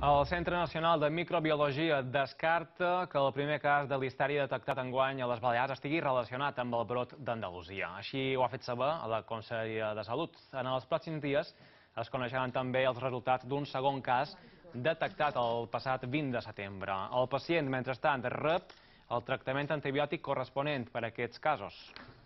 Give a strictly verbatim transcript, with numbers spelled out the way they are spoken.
El Centre Nacional de Microbiologia descarta que el primer cas de listèria detectat enguany a les Balears estigui relacionat amb el brot d'Andalusia. Així ho ha fet saber a la Conselleria de Salut. En els pròxims dies es coneixeran també els resultats d'un segon cas detectat el passat vint de setembre. El pacient, mentrestant, rep el tractament antibiòtic corresponent per a aquests casos.